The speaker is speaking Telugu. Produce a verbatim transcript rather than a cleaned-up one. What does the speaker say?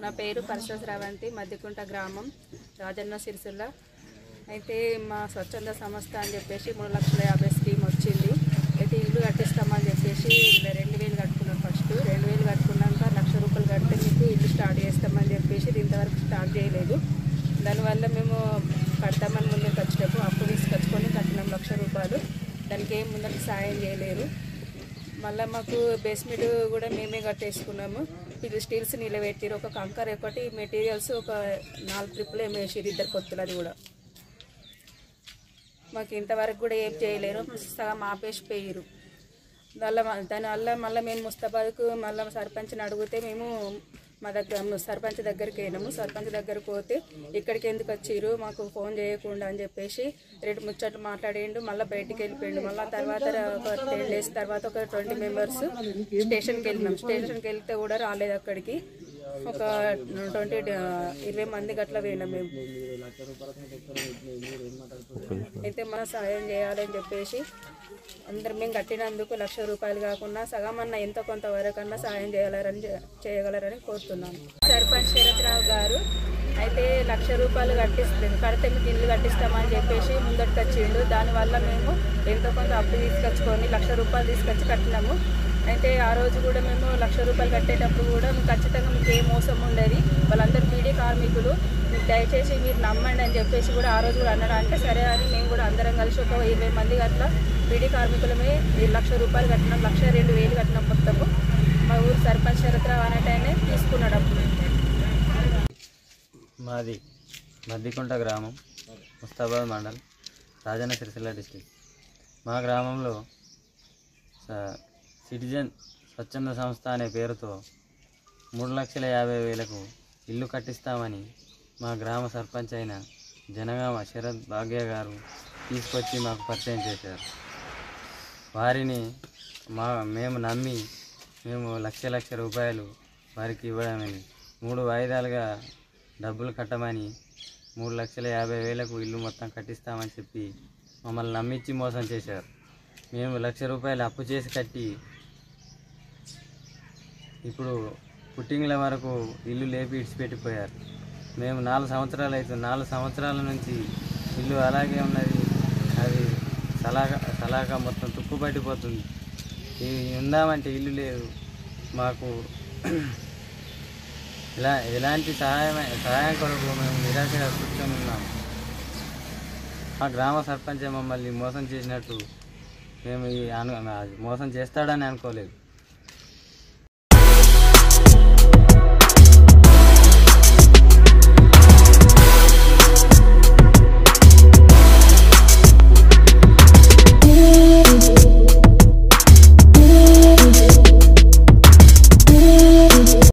నా పేరు పరిసర శ్రవంతి, మధ్యకుంట గ్రామం, రాజన్న సిరిసిల్ల. అయితే మా స్వచ్ఛంద సంస్థ అని చెప్పేసి మూడు లక్షల యాభై స్కీమ్ వచ్చింది. అయితే ఇల్లు కట్టిస్తామని చెప్పేసి రెండు వేలు కట్టుకున్నాం. ఫస్ట్ రెండు వేలు కట్టుకున్నాక లక్ష రూపాయలు కడితే మీకు ఇల్లు స్టార్ట్ చేస్తామని చెప్పేసి ఇంతవరకు స్టార్ట్ చేయలేదు. దానివల్ల మేము కడతామని ముందుకు వచ్చేటప్పుడు అప్పు తీసుకొచ్చుకొని కట్టినాం లక్ష రూపాయలు. దానికి ఏం ముందరికి సాయం చేయలేరు. మళ్ళీ మాకు బేస్మెంట్ కూడా మేమే కట్టేసుకున్నాము. ఇది స్టీల్స్ నిలబెట్టిరు, ఒక కంకర్ ఒకటి మెటీరియల్స్ ఒక నాలుగు ట్రిప్పులు ఏమి వేసిరు, ఇద్దరు కొత్తులు. అది కూడా మాకు ఇంతవరకు కూడా ఏం చేయలేరు, సగం ఆపేసిపోయారు. దానివల్ల దానివల్ల మళ్ళీ మేము ముస్తాబాద్కు మళ్ళీ సర్పంచ్ని అడిగితే మేము మా దగ్గర సర్పంచ్ దగ్గరికి వెళ్ళాము. సర్పంచ్ దగ్గరకు పోతే ఇక్కడికి ఎందుకు వచ్చిర్రు, మాకు ఫోన్ చేయకుండా అని చెప్పేసి రెండు ముచ్చట్లు మాట్లాడిండు. మళ్ళీ బయటికి వెళ్ళిపోయిండు. మళ్ళీ తర్వాత ఒక టెన్ డేస్ తర్వాత ఒక ట్వంటీ మెంబర్స్ స్టేషన్కి వెళ్ళినాం. స్టేషన్కి వెళ్తే కూడా రాలేదు. అక్కడికి ఒక ట్వంటీ ఇరవై మంది గట్ల పోయినాం మేము. అయితే మన సాయం చేయాలని చెప్పేసి అందరు మేము కట్టినందుకు లక్ష రూపాయలు కాకుండా సగం అన్న ఎంతో కొంత వరకన్నా సాయం చేయాలని చేయగలరని కోరుతున్నాను. సర్పంచ్ శరత్రావు గారు అయితే లక్ష రూపాయలు కట్టిస్తుంది కడితే మీకు ఇల్లు కట్టిస్తామని చెప్పేసి ముందటికి వచ్చిండు. దానివల్ల మేము ఎంతో కొంత అప్పు తీసుకొచ్చుకొని లక్ష రూపాయలు తీసుకొచ్చి కట్టినాము. అయితే ఆ రోజు కూడా మేము లక్ష రూపాయలు కట్టేటప్పుడు కూడా మీకు ఖచ్చితంగా మీకు ఏ మోసం ఉండదు, వాళ్ళందరూ బీడీ కార్మికులు, మీకు దయచేసి మీరు నమ్మండి అని చెప్పేసి కూడా ఆ రోజు కూడా అన్నారు. అంటే సరే అని మేము కూడా అందరం కలిసి ఒక ఇరవై మంది అట్లా బీడీ కార్మికులమే లక్ష రూపాయలు కట్టినాం. లక్ష రెండు వేలు కట్టినాం మొత్తము. మా ఊరు సర్పంచ్ శరత్రావు అనేటైనా తీసుకున్నాడు అప్పుడు. మాది మద్దికుంట గ్రామం, ముస్తాబాద్ మండల్, రాజన్న సిరిసిల్ల డిస్టిక్. మా గ్రామంలో సిటిజన్ స్వచ్ఛంద సంస్థ అనే పేరుతో మూడు లక్షల యాభై వేలకు ఇల్లు కట్టిస్తామని మా గ్రామ సర్పంచ్ అయిన జనగామ శరత్ భాగ్య గారు తీసుకొచ్చి మాకు పరిచయం చేశారు. వారిని మా మేము నమ్మి మేము లక్ష లక్ష రూపాయలు వారికి ఇవ్వడమని మూడు వాయిదాలుగా డబ్బులు కట్టమని మూడు లక్షల యాభై వేలకు ఇల్లు మొత్తం కట్టిస్తామని చెప్పి మమ్మల్ని నమ్మించి మోసం చేశారు. మేము లక్ష రూపాయలు అప్పు చేసి కట్టి ఇప్పుడు పుట్టింగ్ల వరకు ఇల్లు లేపి ఇడిచిపెట్టిపోయారు. మేము నాలుగు సంవత్సరాలు అవుతుంది. నాలుగు సంవత్సరాల నుంచి ఇల్లు అలాగే ఉన్నది. అది సలాక సలాక మొత్తం తుప్పు పట్టిపోతుంది. ఉందామంటే ఇల్లు లేదు. మాకు ఇలా ఎలాంటి సహాయం సహాయం కొరకు మేము నిరాశగా కూర్చొని ఉన్నాము. మా గ్రామ సర్పంచ్ మమ్మల్ని మోసం చేసినట్టు మేము ఈ అను మోసం చేస్తాడని అనుకోలేదు.